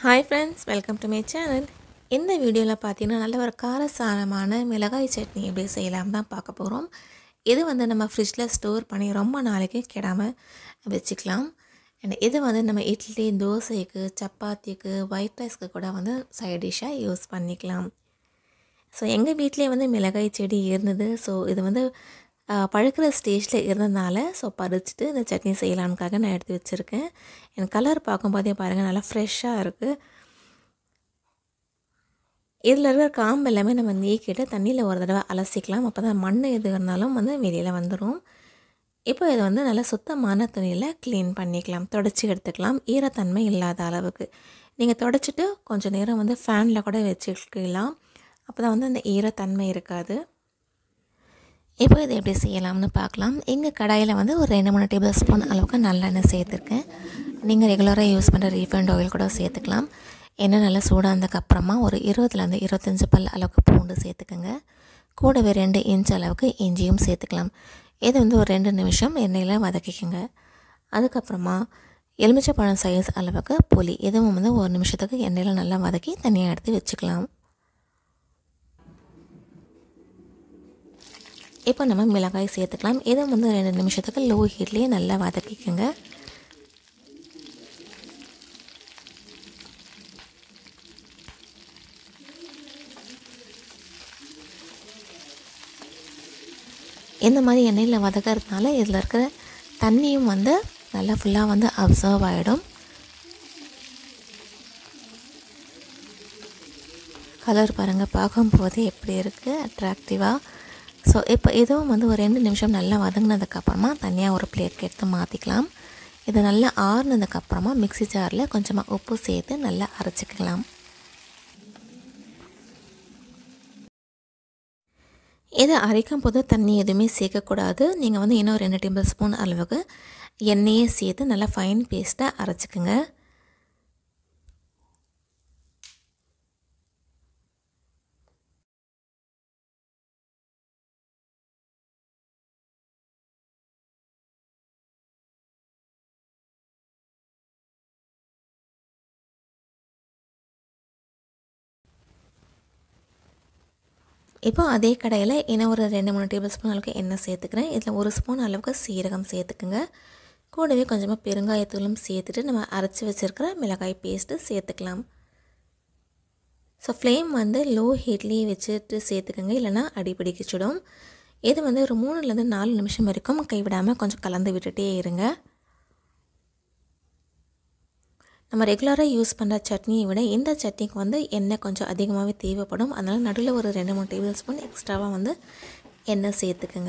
Hi friends, welcome to my channel. இந்த வீடியோல பார்த்தீங்கன்னா நல்ல ஒரு காரசாரமான மிளகாய் சட்னி எப்படி செய்யலாம் தான் பார்க்க போறோம். இது வந்து நம்ம ஃப்ரிட்ஜ்ல ஸ்டோர் பண்ணி ரொம்ப நாளைக்கு கெடாம வச்சுக்கலாம். இது வந்து நம்ம இட்லி, தோசைக்கு, சப்பாத்திக்கு, ஒயிட் ரைஸ்க்கு கூட வந்து சைட் டிஷ்ஷா யூஸ் பண்ணிக்கலாம். ஸோ எங்கள் வீட்டிலே வந்து மிளகாய் செடி இருந்தது. ஸோ இது வந்து பழுக்கிற ஸ்டேஜில் இருந்ததுனால ஸோ பறிச்சுட்டு இந்த சட்னி செய்யலாம்காக நான் எடுத்து வச்சுருக்கேன். எனக்கு கலர் பார்க்கும்போதே பாருங்கள் நல்லா ஃப்ரெஷ்ஷாக இருக்குது. இதில் இருக்கிற காம்பு எல்லாமே நம்ம நீக்கிட்டு தண்ணியில் ஒரு தடவை அலசிக்கலாம். அப்போ தான் மண் எது இருந்தாலும் வந்து வெளியில் வந்துடும். இப்போ இதை வந்து நல்லா சுத்தமான துணியில் க்ளீன் பண்ணிக்கலாம், தொடச்சி எடுத்துக்கலாம், ஈரத்தன்மை இல்லாத அளவுக்கு. நீங்கள் தொடச்சிட்டு கொஞ்சம் நேரம் வந்து ஃபேனில் கூட வச்சுக்கலாம். அப்போ தான் வந்து அந்த ஈரத்தன்மை இருக்காது. இப்போ இதை எப்படி செய்யலாம்னு பார்க்கலாம். எங்கள் கடாயில் வந்து ஒரு 2-3 டேபிள் ஸ்பூன் அளவுக்கு நல்லெண்ணெய் சேர்த்துருக்கேன். நீங்கள் ரெகுலராக யூஸ் பண்ணுற ரீஃபைண்ட் ஆயில் கூட சேர்த்துக்கலாம். எண்ணெய் நல்லா சூடானதுக்கப்புறமா ஒரு 20 25 பல் அளவுக்கு பூண்டு சேர்த்துக்கோங்க. கூடவே 2 இன்ச் அளவுக்கு இஞ்சியும் சேர்த்துக்கலாம். இது வந்து ஒரு 2 நிமிஷம் எண்ணெயில் வதக்கிக்கோங்க. அதுக்கப்புறமா எலுமிச்சைப்பழம் சைஸ் அளவுக்கு புளி, இதுவும் வந்து 1 நிமிஷத்துக்கு எண்ணெயில் நல்லா வதக்கி தனியாக எடுத்து வச்சுக்கலாம். இப்போ நம்ம மிளகாய் சேர்த்துக்கலாம். இதை வந்து 2 நிமிஷத்துக்கு லோ ஹீட்லேயே நல்லா வதக்கிக்கோங்க. இந்த மாதிரி எண்ணெயில் வதக்கிறதுனால இதில் இருக்கிற தண்ணியும் வந்து நல்லா ஃபுல்லாக வந்து அப்சர்வ் ஆகிடும். கலர் பாருங்கள், பார்க்கும்போது எப்படி இருக்குது அட்ராக்டிவாக. ஸோ இப்போ இதுவும் வந்து ஒரு 2 நிமிஷம் நல்லா வதங்கினதுக்கப்புறமா தனியாக ஒரு பிளேட்க்கு எடுத்து மாற்றிக்கலாம். இது நல்லா ஆறுனதுக்கப்புறமா மிக்ஸி ஜாரில் கொஞ்சமாக உப்பு சேர்த்து நல்லா அரைச்சிக்கலாம். இதை அரைக்கும் போது தண்ணி எதுவுமே சேர்க்கக்கூடாது. நீங்கள் வந்து இன்னும் 2 டேபிள் ஸ்பூன் அளவுக்கு எண்ணெயே சேர்த்து நல்லா ஃபைன் பேஸ்ட்டாக அரைச்சிக்கோங்க. இப்போ அதே கடையில் இன்னும் ஒரு 2-3 டேபிள் ஸ்பூன் அளவுக்கு எண்ணெய் சேர்த்துக்கிறேன். இதில் 1 ஸ்பூன் அளவுக்கு சீரகம் சேர்த்துக்குங்க. கூடவே கொஞ்சமாக பெருங்காயத்தூளும் சேர்த்துட்டு நம்ம அரைச்சி வச்சுருக்கிற மிளகாய் பேஸ்ட்டு சேர்த்துக்கலாம். ஸோ ஃப்ளேம் வந்து லோ ஹீட்லேயே வச்சுட்டு சேர்த்துக்கோங்க, இல்லைனா அடிப்பிடிக்கிச்சிடும். இது வந்து ஒரு 3-4 நிமிஷம் வரைக்கும் கைவிடாமல் கொஞ்சம் கலந்து விட்டுட்டே இருங்க. நம்ம ரெகுலராக யூஸ் பண்ணுற சட்னியை விட இந்த சட்னிக்கு வந்து எண்ணெய் கொஞ்சம் அதிகமாகவே தேவைப்படும். அதனால் நடுவில் ஒரு 2-3 டேபிள் ஸ்பூன் எக்ஸ்ட்ராவாக வந்து எண்ணெய் சேர்த்துக்குங்க.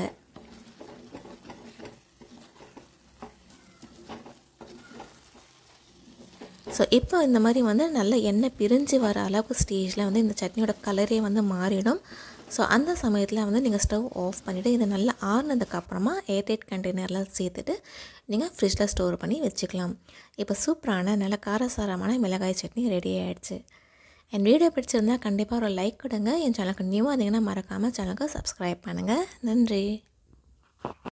ஸோ இப்போ இந்த மாதிரி வந்து நல்ல எண்ணெய் பிரிஞ்சு வர அளவுக்கு ஸ்டேஜில் வந்து இந்த சட்னியோட கலரே வந்து மாறிடும். ஸோ அந்த சமயத்தில் வந்து நீங்கள் ஸ்டவ் ஆஃப் பண்ணிவிட்டு இதை நல்லா ஆறுனதுக்கப்புறமா ஏர்டைட் கண்டெய்னரில் சேர்த்துட்டு நீங்கள் ஃப்ரிட்ஜில் ஸ்டோர் பண்ணி வச்சுக்கலாம். இப்போ சூப்பரான நல்ல காரசாரமான மிளகாய் சட்னி ரெடி ஆகிடுச்சு. என் வீடியோ பிடிச்சிருந்தால் கண்டிப்பாக ஒரு லைக் கொடுங்க. என் சேனலுக்கு நியூவாக இருந்தீங்கன்னா மறக்காமல் சேனலுக்கு சப்ஸ்கிரைப் பண்ணுங்கள். நன்றி.